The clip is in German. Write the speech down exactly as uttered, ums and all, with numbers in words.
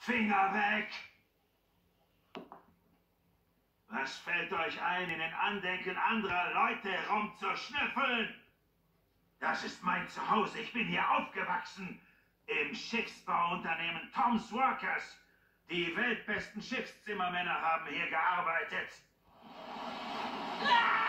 Finger weg! Was fällt euch ein, in den Andenken anderer Leute rumzuschnüffeln? Das ist mein Zuhause. Ich bin hier aufgewachsen. Im Schiffsbauunternehmen Tom's Workers. Die weltbesten Schiffszimmermänner haben hier gearbeitet. Ah!